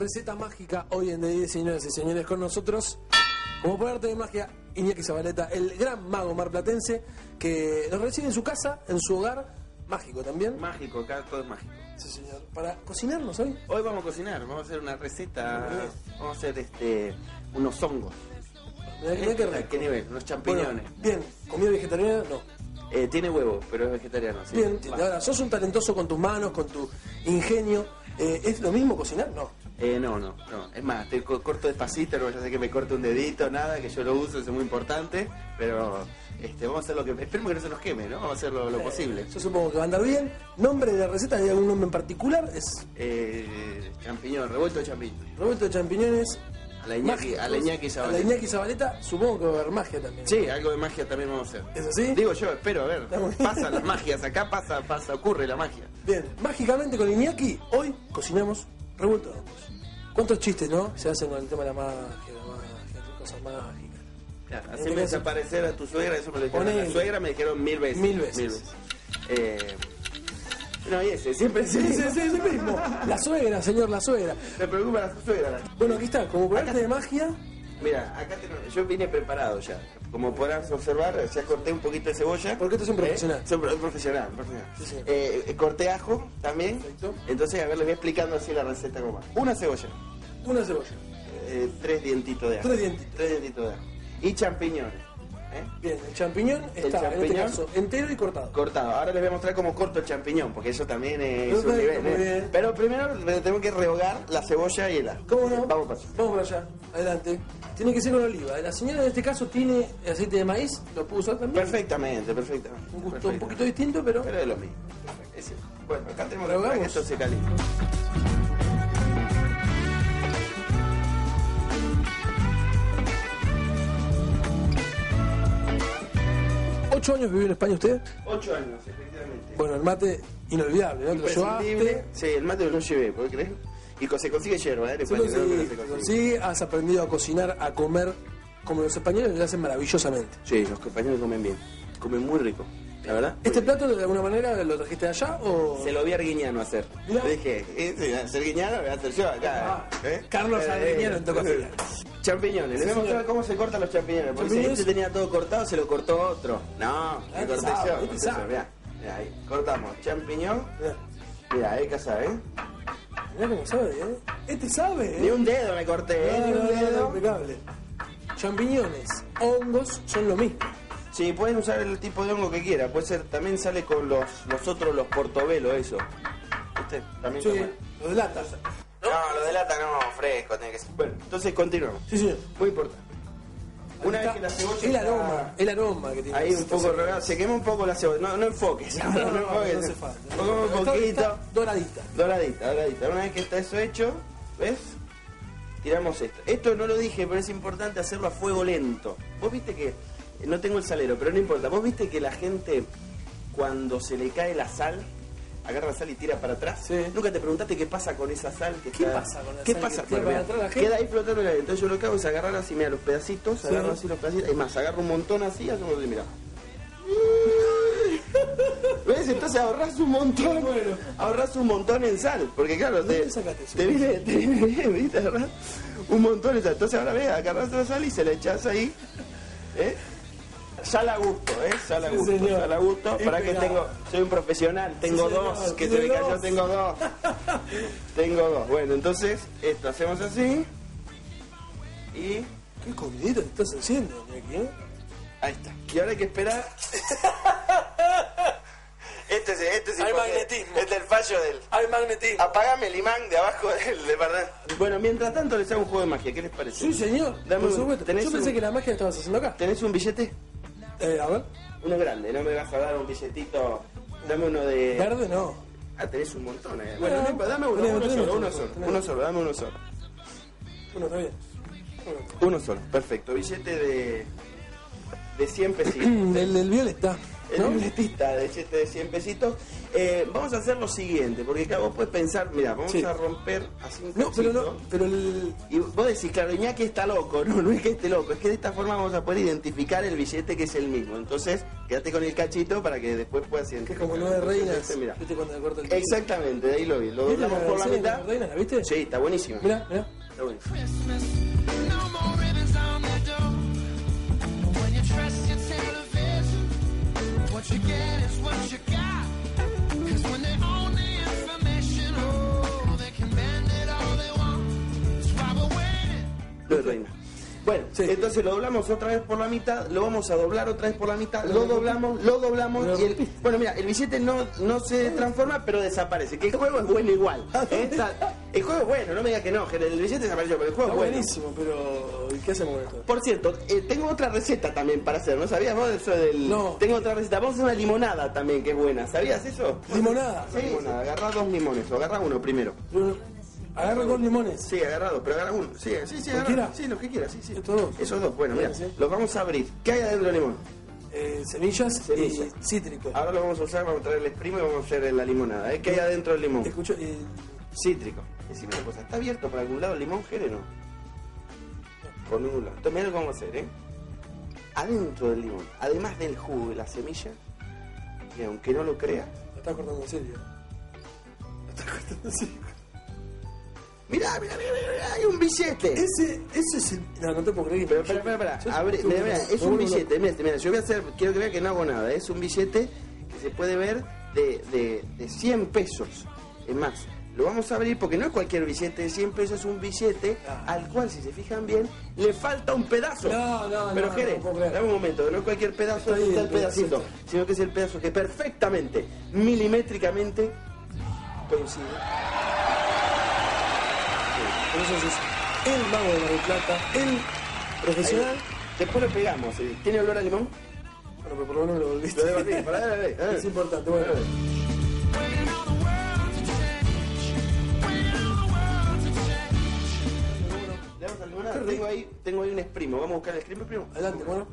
receta mágica hoy en día, señoras y señores, con nosotros, como por arte de magia, Iñaki Zabaleta, el gran mago marplatense que nos recibe en su casa, en su hogar, mágico también. Mágico, acá todo es mágico. Sí, señor. Para cocinarnos hoy. Hoy vamos a cocinar, vamos a hacer una receta, vamos a hacer unos hongos. Mirá qué rico. ¿A qué nivel? Unos champiñones. Bueno, bien, ¿comida vegetariana? No. Tiene huevo, pero es vegetariano. ¿Sí? Bien, ahora, sos un talentoso con tus manos, con tu ingenio. ¿Es lo mismo cocinar? No. No. Es más, te corto despacito, no vaya a ser que me corte un dedito, nada, que yo lo uso, eso es muy importante, pero vamos a hacer lo que... Esperemos que no se nos queme, ¿no? Vamos a hacer lo posible. Yo supongo que va a andar bien. ¿Nombre de la receta? ¿Hay algún nombre en particular? Es Champiñón, revuelto de champiñón. revuelto de champiñones. A la Iñaki Zabaleta. A la Iñaki Zabaleta, supongo que va a haber magia también. Sí, algo de magia también vamos a hacer. ¿Es así? Digo yo, espero, a ver. Está muy bien. Pasan las magias, acá ocurre la magia. Bien, mágicamente con Iñaki, hoy cocinamos revuelto de hongos. ¿Cuántos chistes, no? Se hacen con el tema de la magia, las cosas mágicas. Claro, En hacerme este caso- desaparecer a tu suegra, eso me lo dijeron. Ponele. A la suegra me dijeron 1000 veces. 1000 veces. No, y ese, siempre Sí, mismo. La suegra, señor, la suegra. Me preocupa la suegra. Bueno, aquí está, como por arte de magia. Mira, acá yo vine preparado ya. Como podrás observar, ya corté un poquito de cebolla. Porque esto es un profesional. Soy profesional. Sí, sí. Corté ajo también. Perfecto. Entonces, a ver, les voy explicando así la receta como va. Una cebolla. Una cebolla. 3 dientitos de ajo. 3 dientitos. 3 dientitos de ajo. Y champiñones. Bien, el champiñón está, en este champiñón caso, entero y cortado. Cortado. Ahora les voy a mostrar cómo corto el champiñón, porque eso también es un Perfecto, nivel. muy bien. Pero primero tengo que rehogar la cebolla y el ajo. ¿Cómo no? Vamos para allá. Vamos para allá. Adelante. Tiene que ser con oliva. La señora en este caso tiene aceite de maíz, lo puedo usar también. Perfectamente. Un gusto un poquito distinto, pero... Pero es lo mismo. Bueno, acá tenemos que Rehogamos. esperar que esto se caliente. 8 años vivió en España usted. 8 años, efectivamente. Bueno, el mate inolvidable, ¿no? Te lo Imprescindible. llevaste. Sí, el mate lo llevé, ¿puedes creer? Y se consigue yerba, ¿eh? En Se España, ¿no? consigue, Se se consigue. consigue, has aprendido a cocinar, a comer, como los españoles lo hacen maravillosamente. Sí, los compañeros comen bien. Comen muy rico, la verdad. ¿Este plato de alguna manera lo trajiste de allá o...? Se lo vi a Arguiñano hacer. Mirá. Le dije, hacer Arguiñano, lo voy a hacer yo acá. Carlos Arguiñano en tu cocina. Champiñones, les voy a mostrar señor. cómo se cortan los champiñones. Porque si Champiñones. este tenía todo cortado, se lo cortó otro. No, me Este corté sabe, yo. este corté sabe. yo. Mirá, ahí. Cortamos champiñón. Mirá, Mirá, ahí casa, mirá cómo sabe, ¿eh? Este sabe, ¿eh? Ni un dedo me corté, ni un dedo. Impecable. Champiñones, hongos son lo mismo. Sí, pueden usar el tipo de hongo que quiera. Puede ser, también sale con los otros, los portobelo, eso. ¿Viste? También Sí, toma. lo de lata. No, lo de lata no, fresco, tiene que ser. Bueno, entonces continuamos. Sí, señor. Muy importante. Una Ahí vez está. que la cebolla El aroma que tiene. ahí un poco regada, se quema un poco la cebolla. No enfoques. No enfoques. hace falta. Pongamos un Está poquito. doradita. Doradita. Una vez que está eso hecho, ¿ves? Tiramos esto. Esto no lo dije, pero es importante hacerlo a fuego lento. Vos viste que, no tengo el salero, pero no importa. Vos viste que la gente, cuando se le cae la sal, agarra la sal y tira para atrás. Sí. Nunca te preguntaste qué pasa con esa sal que ¿Qué está... pasa con la ¿Qué sal pasa? que tira Bueno, para mira, atrás la gente? queda ahí flotando en el aire. Entonces yo lo que hago es agarrar así, mira, los pedacitos, Sí. agarro así los pedacitos. Es más, agarro un montón así, hacemos así, mira. ¿Ves? Entonces ahorras un montón. Bueno. Ahorras un montón en sal. Porque claro, ¿Dónde sacaste eso? te viene bien, ¿viste? Ahorras un montón en sal. Entonces ahora ves, agarras la sal y se la echás ahí. Sal a gusto, sal a Sí, gusto, señor. sal a gusto. Y Para que pegado. tengo, soy un profesional, tengo Sí, señor. dos, que se ¿Tiene me cayó, dos? tengo dos. Tengo dos. Bueno, entonces, esto hacemos así. Y ¿Qué comidita te estás haciendo, Iñaki, eh? ahí está. Y ahora hay que esperar. Este es Hay importante. magnetismo. Este es el fallo del. Hay magnetismo. Apagame el imán de abajo del departamento. Bueno, mientras tanto les hago un juego de magia. ¿Qué les parece? Sí, señor. Dame Por un- supuesto. tenés Yo pensé un- que la magia la estabas haciendo acá. ¿Tenés un billete? A ver. Uno grande, no me vas a dar un billetito. Dame uno de. Verde no. Ah, tenés un montón, Bueno, Bueno, no importa, dame uno, tenemos, uno tenemos, solo, uno tenemos, solo. tenemos. Uno solo, dame uno solo. Bueno, está bien. Uno solo, perfecto. Billete de 100 pesitos. El del violeta. El ¿no? libretista de 100 pesitos. Vamos a hacer lo siguiente, porque claro, vos puedes pensar, mira, vamos Sí. a romper así un No, pero cachito. no, pero el... Y vos decís, claro, Iñaki está loco. No, no es que esté loco, es que de esta forma vamos a poder identificar el billete que es el mismo. Entonces, quédate con el cachito para que después puedas Que es identificar. como 9 reinas. Entonces, mirá. ¿Viste cuando le corta el Exactamente, de ahí lo vi. Lo ¿Viste doblamos por la serie de mitad. 9 reinas? ¿La viste? Sí, está buenísimo. Mirá, mirá. Está buenísimo. No more ribbons on the door. When you trust your television, what you get is what you got. 'Cause when they own the information, oh, they can bend it all they want. That's why we're waiting. Lo de reina. Bueno, Sí. entonces lo doblamos otra vez por la mitad, lo vamos a doblar otra vez por la mitad, lo doblamos Pero y el... Bueno, mira, el billete no se transforma, pero desaparece. Que el juego es bueno igual. El juego es bueno, no me digas que no, el billete desapareció, pero el juego Está es bueno. buenísimo, pero ¿y qué hacemos con esto? Por cierto, tengo otra receta también para hacer, ¿no sabías vos de eso del...? No. Tengo otra receta, vamos a hacer una limonada también, que es buena, ¿sabías eso? ¿Limonada? Sí, limonada, agarrá 2 limones, o agarrá uno primero. Agarra 2 limones. Sí, agarra 2, pero agarra uno. Sí, ¿Cualquiera? agarra. Sí, lo que quieras, sí. ¿Estos dos? Esos dos, bueno, mira, Sí. los vamos a abrir. ¿Qué hay adentro del limón? Semillas Semillas. y cítrico. Ahora lo vamos a usar, vamos a traer el exprimo y vamos a hacer la limonada. ¿Qué hay adentro del limón? Escucho, Cítrico. Decime una cosa, ¿está abierto por algún lado el limón, Jere, no? Por ningún lado. Entonces, mira lo que vamos a hacer, Adentro del limón, además del jugo de la semilla, y aunque no lo creas, lo está cortando en serio. Lo está cortando en serio. mirá, hay un billete. Ese es el... No te puedo creer. Pero, espera. Mira, es un billete. Mira, yo voy a hacer, quiero que vean que no hago nada. Es un billete que se puede ver de 100 pesos. Es más, lo vamos a abrir porque no es cualquier billete de 100 pesos, es un billete al cual, si se fijan bien, le falta un pedazo. No, Pero, Jere, no puedo creer. dame un momento, no es cualquier pedazo, Está ahí está el el pedacito, pedacito. sino que es el pedazo que perfectamente, milimétricamente, coincide. Entonces es el mago de Mar del Plata, el profesional. Después lo pegamos. ¿Tiene olor a limón? Bueno, pero por lo menos lo volviste. Lo debatí, para ver. Es importante, bueno. Waiting on the world to change. Waiting on the world to change. Le damos a limonada. Tengo ahí un exprimo. Vamos a buscar el exprimo, primo. Adelante, bueno.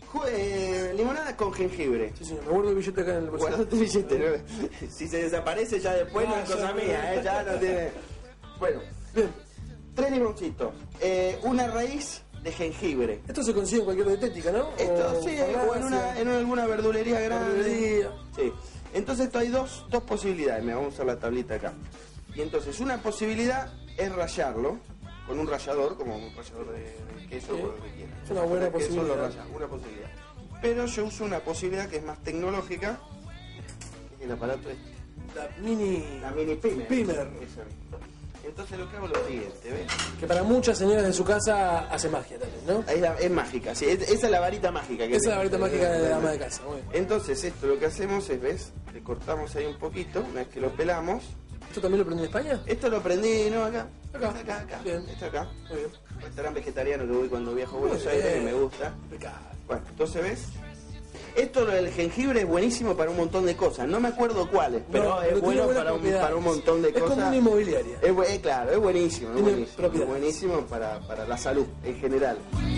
Limonada con jengibre. Sí, señor, me guardo el billete acá en el bolsillo. Guarda tu billete, ¿no? Si se desaparece ya después no es cosa mía, ya no tiene... Bueno, Bien, 3 limoncitos, una raíz de jengibre. esto se consigue en cualquier dietética, ¿no? Esto sí, o en alguna verdulería grande. Verdulería. Sí. Entonces esto hay dos posibilidades. Me vamos a la tablita acá. Y entonces una posibilidad es rallarlo con un rallador, como un rallador de queso Sí. o lo que quieras. Es una buena Queso lo posibilidad. ralla, una posibilidad. Pero yo uso una posibilidad que es más tecnológica, que es el aparato este. La mini Pimer. Pimer. Eso. Entonces lo que hago es lo siguiente, ¿ves? que para muchas señoras de su casa hace magia también, ¿no? Ahí es mágica, sí, esa es la varita mágica. Esa es la varita mágica de la ama de casa. Muy bien. Entonces esto lo que hacemos es, ¿ves? Le cortamos ahí un poquito, una vez que lo pelamos. ¿Esto también lo aprendí en España? Esto lo prendí, ¿no? Acá. Acá. Acá. Bien. Esto acá. Muy bien. Restaurante vegetariano que voy cuando viajo a Buenos Muy Aires, que bien. me gusta. Impecable. Bueno, entonces, ¿ves? Esto lo del jengibre es buenísimo para un montón de cosas. No me acuerdo cuáles, pero No, es tiene bueno buenas para un propiedades. montón de Es cosas. como una inmobiliaria. Claro, es buenísimo. Es Tiene buenísimo, propiedades. es buenísimo para la salud en general.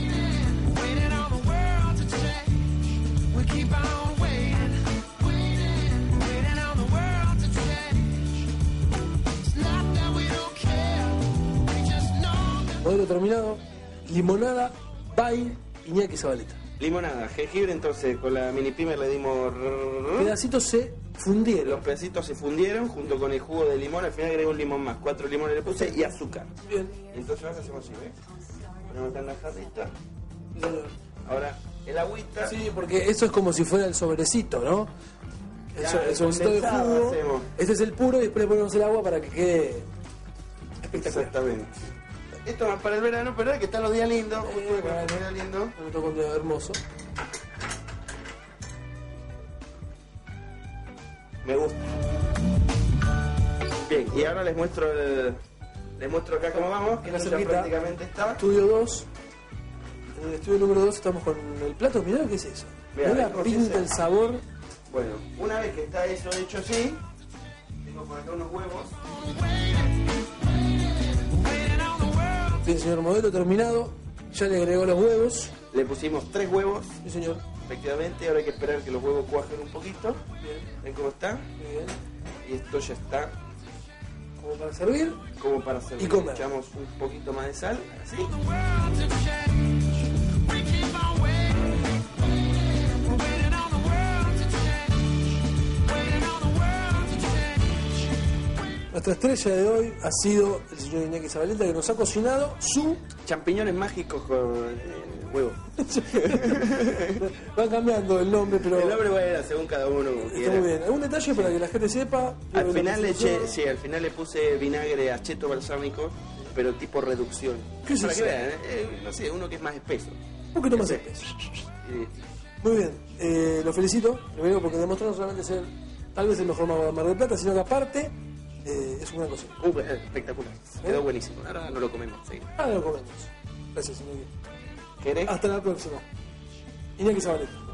Waiting on the world to change. We keep on waiting. Waiting on the world to change. It's not that we don't care. We just know that. Modelo terminado. Limonada by Iñaki Zabaleta. Limonada, jengibre, entonces con la mini pimer le dimos... Pedacitos se fundieron. Los pedacitos se fundieron junto con el jugo de limón. Al final agregué un limón más, 4 limones le puse y azúcar. Bien. Entonces ahora hacemos así, ¿ves? Ponemos acá en la jarrita. Sí, señor. Ahora el agüita. Sí, porque eso es como si fuera el sobrecito, ¿no? Claro, El sobrecito de condensado jugo. hacemos. Este es el puro y después le ponemos el agua para que quede espectacular. Exactamente. Esto es para el verano, pero es que están los días lindos. Justo Bueno. los días lindos. Me tocó un día hermoso. Me gusta. Bien, y ahora les muestro acá cómo vamos, que Acá esto ya cerquita. prácticamente está. Estudio 2. En el estudio número 2 estamos con el plato. Mirá qué es eso. Mirá, Mirá la vemos pinta, ese. el sabor. Bueno, una vez que está eso hecho así, tengo por acá unos huevos. Bien, señor, modelo terminado. Ya le agregó los huevos. Le pusimos 3 huevos, Sí, señor. efectivamente. Ahora hay que esperar que los huevos cuajen un poquito. Bien, ¿Ven cómo está? muy bien. Y esto ya está Como para servir. como para servir. Y comer. Echamos un poquito más de sal, así. The world to change. We keep on waiting. We're waiting on the world to change. Waiting on the world to change. Nuestra estrella de hoy ha sido el señor Iñaki Zabaleta, que nos ha cocinado su... Champiñones mágicos con huevo. Va cambiando el nombre, pero... El nombre va a ir según cada uno como Está quiera. muy bien. ¿Algún detalle para que la gente sepa? Al final le eché... eché, sí, al final le puse vinagre acheto balsámico, pero tipo reducción. ¿Qué es Para eso? que vean, no sé, uno que es más espeso. Un poquito más Sí. espeso. Y- Muy bien. Lo felicito, primero porque demostró no solamente ser tal vez el mejor mago de Mar del Plata, sino que aparte es una cosa. espectacular. Quedó buenísimo. Ahora no lo comemos. Sí. Ahora lo comemos. Gracias, Iñaki. ¿Querés? Hasta la próxima. Iñaki Zabaleta.